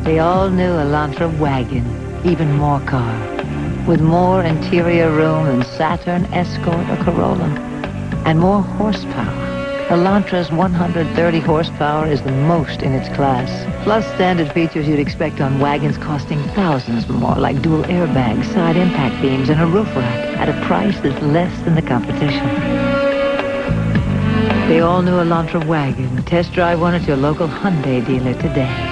The all-new Elantra wagon, even more car, with more interior room than Saturn, Escort, or Corolla, and more horsepower. Elantra's 130 horsepower is the most in its class, plus standard features you'd expect on wagons costing thousands more, like dual airbags, side impact beams, and a roof rack, at a price that's less than the competition. The all-new Elantra wagon. Test drive one at your local Hyundai dealer today.